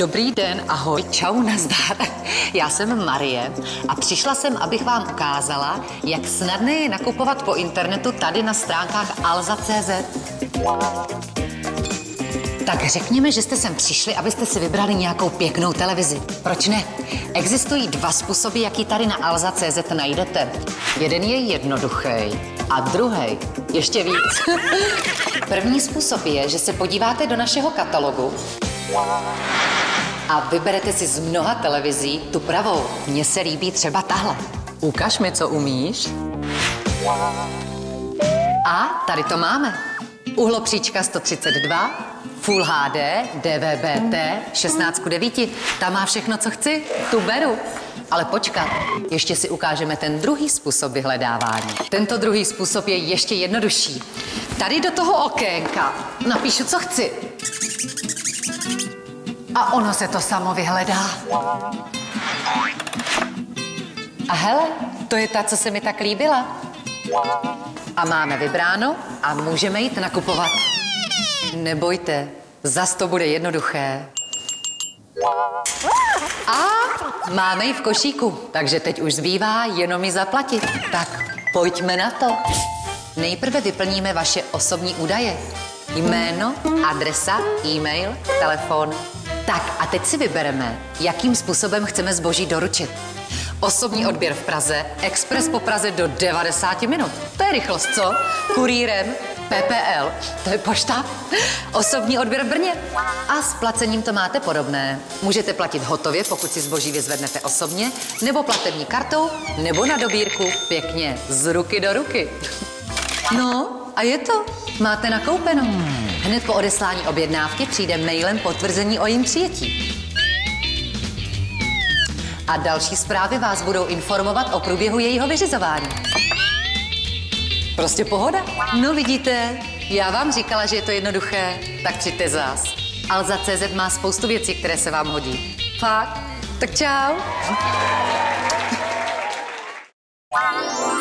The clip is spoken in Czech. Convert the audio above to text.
Dobrý den, ahoj, čau, nazdar. Já jsem Marie a přišla jsem, abych vám ukázala, jak snadné je nakupovat po internetu tady na stránkách Alza.cz. Tak řekněme, že jste sem přišli, abyste si vybrali nějakou pěknou televizi. Proč ne? Existují dva způsoby, jaký tady na Alza.cz najdete. Jeden je jednoduchý a druhý ještě víc. První způsob je, že se podíváte do našeho katalogu a vyberete si z mnoha televizí tu pravou. Mně se líbí třeba tahle. Ukaž mi, co umíš. A tady to máme. Uhlopříčka 132, Full HD, DVB-T, 16:9. Tam má všechno, co chci. Tu beru. Ale počkat, ještě si ukážeme ten druhý způsob vyhledávání. Tento druhý způsob je ještě jednodušší. Tady do toho okénka napíšu, co chci. A ono se to samo vyhledá. A hele, to je ta, co se mi tak líbila. A máme vybráno a můžeme jít nakupovat. Nebojte, zas to bude jednoduché. A máme ji v košíku, takže teď už zbývá jenom ji zaplatit. Tak pojďme na to. Nejprve vyplníme vaše osobní údaje. Jméno, adresa, e-mail, telefon. Tak a teď si vybereme, jakým způsobem chceme zboží doručit. Osobní odběr v Praze, expres po Praze do 90 minut. To je rychlost, co? Kurýrem, PPL, to je pošta. Osobní odběr v Brně. A s placením to máte podobné. Můžete platit hotově, pokud si zboží vyzvednete osobně, nebo platební kartou, nebo na dobírku pěkně z ruky do ruky. No, a je to. Máte nakoupeno. Hned po odeslání objednávky přijde mailem potvrzení o jejím přijetí. A další zprávy vás budou informovat o průběhu jejího vyřizování. Prostě pohoda. No vidíte, já vám říkala, že je to jednoduché, tak přijďte zás. Alza.cz má spoustu věcí, které se vám hodí. Fakt? Tak čau.